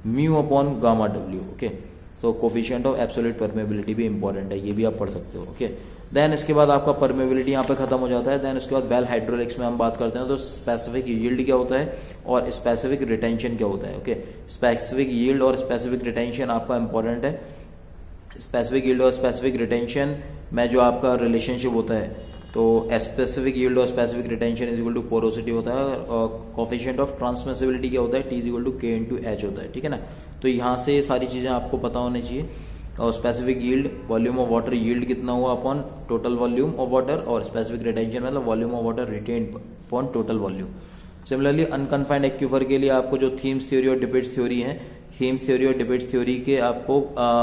Mu upon gamma W. Okay, तो coefficient of absolute permeability भी important है, ये भी आप पढ़ सकते हो। ओके, देन इसके बाद आपका परमेबिलिटी यहाँ पे खत्म हो जाता है। देन इसके बाद वेल हाइड्रोलिक्स में हम बात करते हैं तो स्पेसिफिक यील्ड क्या होता है और स्पेसिफिक रिटेंशन क्या होता है। ओके, स्पेसिफिक यील्ड और स्पेसिफिक रिटेंशन आपका इंपॉर्टेंट है। स्पेसिफिक यील्ड और स्पेसिफिक रिटेंशन में जो आपका रिलेशनशिप होता है तो स्पेसिफिक यील्ड और specific retention is equal to porosity होता है और कोफिशिएंट ऑफ ट्रांसमिसिबिलिटी क्या होता है, T is equal to K into H होता है। ठीक है ना, तो यहाँ से ये सारी चीजें आपको पता होनी चाहिए। और specific yield volume of water, yield कितना हुआ upon total volume of water, और स्पेसिफिक रिटेंशन मतलब volume of water retained upon total volume. Similarly unconfined aquifer के लिए आपको जो थीम्स थ्योरी और डिबेट्स थ्योरी है, थीम्स थ्योरी और डिबेट्स थ्योरी के आपको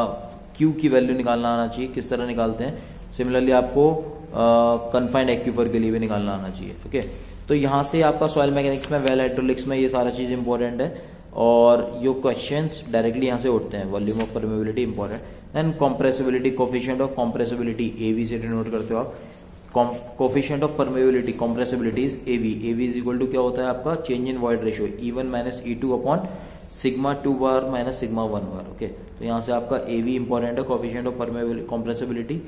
क्यू की वैल्यू निकालना आना चाहिए। किस तरह निकालते हैं, सिमिलरली आपको कन्फाइंड एक्यूफर के लिए भी निकालना आना चाहिए। ओके, तो यहाँ से आपका सॉइल मैकेनिक्स में, वेल हाइड्रोलिक्स में ये सारा चीज इंपॉर्टेंट है और ये क्वेश्चंस डायरेक्टली यहाँ से उठते हैं। Volume of permeability important, then compressibility, coefficient of compressibility A V से डिनोट करते हो आप। Coefficient of permeability compressibility is A V, A V is equal to क्या होता है आपका change in void ratio E1 minus E2 upon sigma 2 bar minus sigma 1 bar. Okay, तो यहाँ से आपका एवी इंपॉर्टेंट है, कोफिशिएंट ऑफ परमेबिलिटी कॉम्प्रेसिबिलिटी।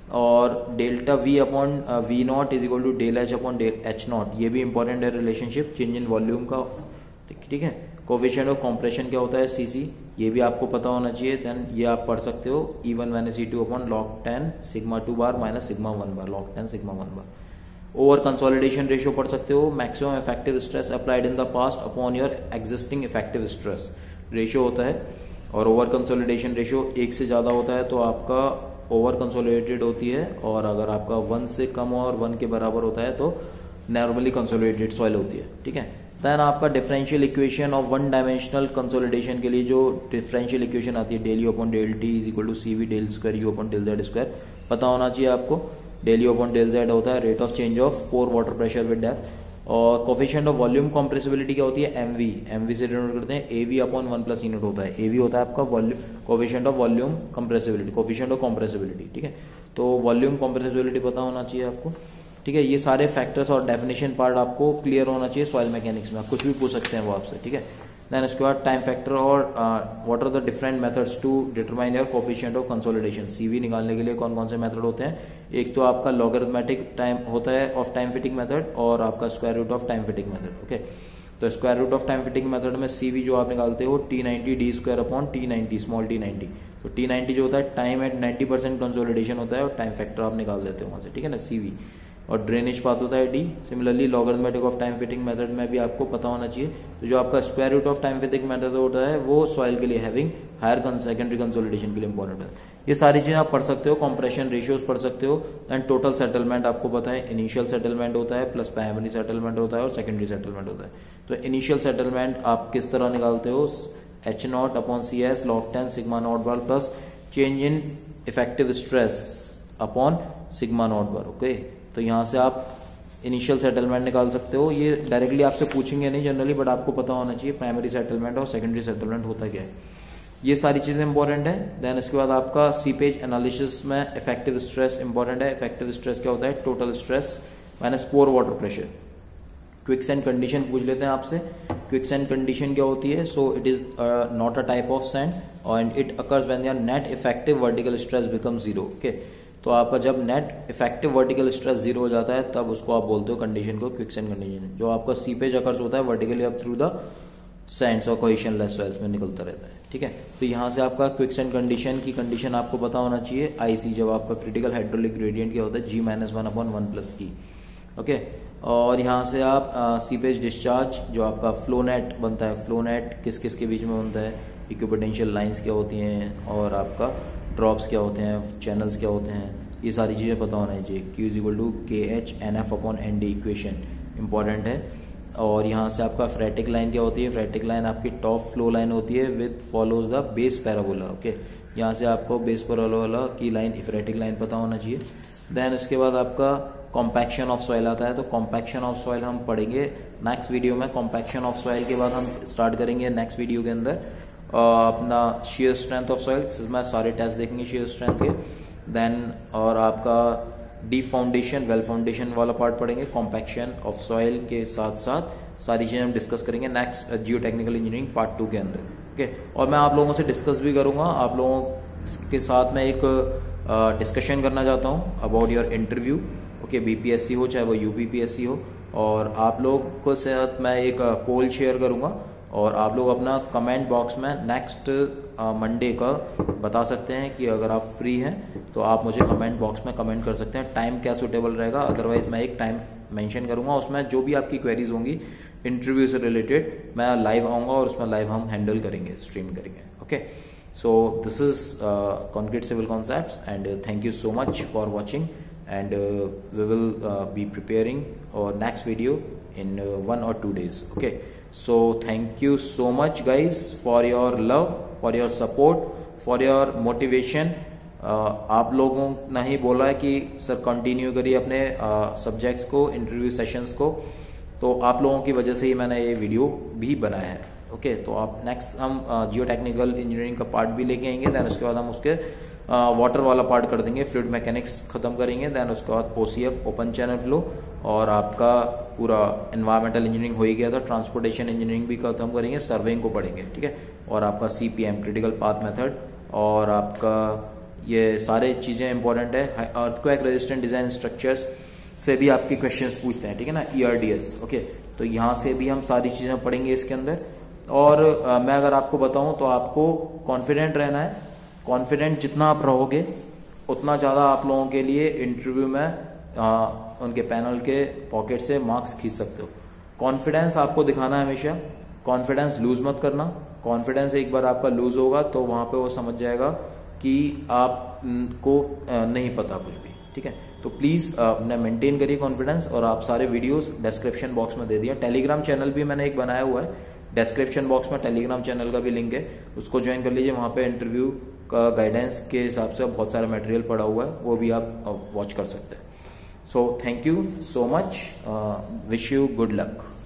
और delta V upon V naught is equal to del H upon del H naught, ये भी important है relationship change in volume का। ठीक है, कोफिशिएंट ऑफ कंप्रेशन क्या होता है सीसी, ये भी आपको पता होना चाहिए। देन ये आप पढ़ सकते हो E1 minus E2 upon log 10 sigma 2 bar minus sigma 1 bar, log 10 sigma 1 bar. Over consolidation ratio पढ़ सकते हो, maximum effective stress applied in the past upon your existing effective stress ratio होता है। और ओवर कंसोलिडेशन रेशियो 1 से ज्यादा होता है तो आपका ओवर कंसोलिडेटेड होती है, और अगर आपका 1 से कम और 1 के बराबर होता है तो नॉर्मली कंसोलिडेटेड सॉइल होती है। ठीक है, देन आपका differential equation of one dimensional consolidation के लिए जो डिफरेंशियल इक्वेशन आती है, del U upon del T is equal to C V del square U upon del Z square, पता होना चाहिए आपको। Del U upon del Z होता है rate of change of pore water pressure with depth. और coefficient of volume compressibility क्या होती है, एमवी, एमवी से डिनोट करते हैं A V upon 1 plus E naught होता है। एवी होता है आपका volume coefficient of volume compressibility, coefficient of compressibility. ठीक है, तो वॉल्यूम कंप्रेसिबिलिटी पता होना चाहिए आपको। ठीक है, ये सारे फैक्टर्स और डेफिनेशन पार्ट आपको क्लियर होना चाहिए सॉइल मैकेनिक्स में, आप कुछ भी पूछ सकते हैं वो आपसे। ठीक है, देन इसके बाद टाइम फैक्टर और what are the different methods to determine your coefficient of consolidation. C V निकालने के लिए कौन कौन से मेथड होते हैं, एक तो आपका लॉगरिथमेटिक टाइम होता है ऑफ टाइम फिटिंग मेथड और आपका square root of time fitting method. Okay, तो square root of time fitting method में सीवी जो आप निकालते हो T90 D square upon T90 small T90, तो T90 जो होता है टाइम एट 90% कंसोलिडेशन होता है और टाइम फैक्टर आप निकाल देते हो वहां से। ठीक है ना, सीवी। और ड्रेनेज पाथ होता है D. Similarly logarithmic of time fitting method में भी आपको पता होना चाहिए। तो जो आपका square root of time fitting method होता है वो सॉइल के लिए हैविंग हायर सेकेंडरी कंसोलिडेशन के लिए इंपॉर्टेंट है। ये सारी चीजें आप पढ़ सकते हो, कंप्रेशन रेशियोज पढ़ सकते हो। एंड टोटल सेटलमेंट आपको पता है, इनिशियल सेटलमेंट होता है प्लस प्राइमरी सेटलमेंट होता है और सेकेंडरी सेटलमेंट होता है। तो इनिशियल सेटलमेंट आप किस तरह निकालते हो, H naught upon C S log 10 sigma naught bar plus change in effective stress upon sigma naught bar. Okay, तो यहां से आप इनिशियल सेटलमेंट निकाल सकते हो। ये डायरेक्टली आपसे पूछेंगे नहीं जनरली, बट आपको पता होना चाहिए प्राइमरी सेटलमेंट और सेकेंडरी सेटलमेंट होता क्या है। ये सारी चीजें इंपॉर्टेंट है। देन इसके बाद आपका सीपेज एनालिसिस में इफेक्टिव स्ट्रेस इंपॉर्टेंट है। इफेक्टिव स्ट्रेस क्या होता है, total stress minus pore water pressure. Quicksand condition पूछ लेते हैं आपसे। क्विकसैंड कंडीशन क्या होती है, so it is not a type of sand and it occurs when your net effective vertical stress become zero. Okay, तो आपका जब net effective vertical stress zero हो जाता है तब उसको आप बोलते हो कंडीशन को क्विकसैंड कंडीशन। जो आपका सीपेज अकर्स होता है vertically up through the sands और कोहेशन लेस सॉइल्स में निकलता रहता है। ठीक है, तो यहाँ से आपका क्विकसैंड कंडीशन की कंडीशन आपको पता होना चाहिए। आईसी जब आपका क्रिटिकल हाइड्रोलिक ग्रेडियंट क्या होता है, G-1 अपॉन 1 प्लस ई। ओके, और यहाँ से आप सीपेज डिस्चार्ज जो आपका फ्लो नेट बनता है, फ्लो नेट किस किस के बीच में बनता है, इक्विपोटेंशियल लाइंस क्या होती हैं और आपका ड्रॉप्स क्या होते हैं, चैनल्स क्या होते हैं, ये सारी चीज़ें पता होना चाहिए। Q is equal to KH/NF upon ND equation important है। और यहाँ से आपका फ्रेटिक लाइन क्या होती है, फ्रेटिक लाइन आपकी टॉप फ्लो लाइन होती है with follows the base parabola. Okay, यहाँ से आपको बेस पैराबोला की लाइन फ्रेटिक लाइन पता होना चाहिए। देन उसके बाद आपका कॉम्पैक्शन ऑफ सॉइल आता है। तो कॉम्पैक्शन ऑफ सॉइल हम पढ़ेंगे नेक्स्ट वीडियो में। कॉम्पैक्शन ऑफ सॉइल के बाद हम स्टार्ट करेंगे नेक्स्ट वीडियो के अंदर अपना शेयर स्ट्रेंथ ऑफ सॉइल। इसमें सारे टेस्ट देखेंगे शेयर स्ट्रेंथ के। देन और आपका डीप फाउंडेशन, वेल फाउंडेशन वाला पार्ट पढ़ेंगे। कॉम्पैक्शन ऑफ सॉइल के साथ साथ सारी चीजें हम डिस्कस करेंगे next geotechnical engineering part 2 के अंदर। ओके। और मैं आप लोगों से डिस्कस भी करूंगा, आप लोगों के साथ मैं एक डिस्कशन करना चाहता हूँ about your interview, okay. BPSC हो चाहे वो यूपीपीएससी हो, और आप लोग को साथ मैं एक पोल शेयर करूंगा, और आप लोग अपना कमेंट बॉक्स में नेक्स्ट मंडे का बता सकते हैं कि अगर आप फ्री हैं तो आप मुझे कमेंट बॉक्स में कमेंट कर सकते हैं टाइम क्या सूटेबल रहेगा। अदरवाइज मैं एक टाइम मेंशन करूंगा, उसमें जो भी आपकी क्वेरीज होंगी इंटरव्यू से रिलेटेड मैं लाइव आऊंगा और उसमें लाइव हम हैंडल करेंगे, स्ट्रीम करेंगे, okay. So this is concrete civil concepts and thank you so much for watching, and we will be preparing our next video in 1 or 2 days, okay. So thank you so much guys for your love, for your support, for your motivation. आप लोगों ने ही बोला है कि sir continue करिए अपने subjects को, interview sessions को, तो आप लोगों की वजह से ही मैंने ये वीडियो भी बनाया है, ओके। तो आप नेक्स्ट हम जियो टेक्निकल इंजीनियरिंग का पार्ट भी लेके आएंगे, देन उसके बाद हम उसके वाटर वाला पार्ट कर देंगे, फ्लूइड मैकेनिक्स खत्म करेंगे, देन उसके बाद ओसीएफ ओपन चैनल फ्लो, और आपका पूरा एनवायरमेंटल इंजीनियरिंग हो ही गया था, ट्रांसपोर्टेशन इंजीनियरिंग भी खत्म करेंगे, सर्वेइंग को पढ़ेंगे, ठीक है। और आपका सीपीएम क्रिटिकल पाथ मेथड, और आपका ये सारे चीजें इंपॉर्टेंट है। अर्थक्वेक रेजिस्टेंट डिजाइन स्ट्रक्चर्स से भी आपके क्वेश्चंस पूछते हैं, ठीक है ना, ईआरडीएस, ओके। तो यहाँ से भी हम सारी चीजें पढ़ेंगे इसके अंदर। और मैं अगर आपको बताऊं तो आपको कॉन्फिडेंट रहना है, कॉन्फिडेंट जितना आप रहोगे उतना ज्यादा आप लोगों के लिए इंटरव्यू में उनके पैनल के पॉकेट से मार्क्स खींच सकते हो। कॉन्फिडेंस आपको दिखाना है हमेशा, कॉन्फिडेंस लूज मत करना। कॉन्फिडेंस एक बार आपका लूज होगा तो वहां पे वो समझ जाएगा कि आपको नहीं पता कुछ भी, ठीक है। तो प्लीज अपने मेंटेन करिए कॉन्फिडेंस, और आप सारे वीडियोस डिस्क्रिप्शन बॉक्स में दे दिया। टेलीग्राम चैनल भी मैंने एक बनाया हुआ है, डिस्क्रिप्शन बॉक्स में टेलीग्राम चैनल का भी लिंक है, उसको ज्वाइन कर लीजिए। वहां पे इंटरव्यू का गाइडेंस के हिसाब से बहुत सारा मटेरियल पड़ा हुआ है, वो भी आप वॉच कर सकते हैं। So thank you so much, wish you good luck.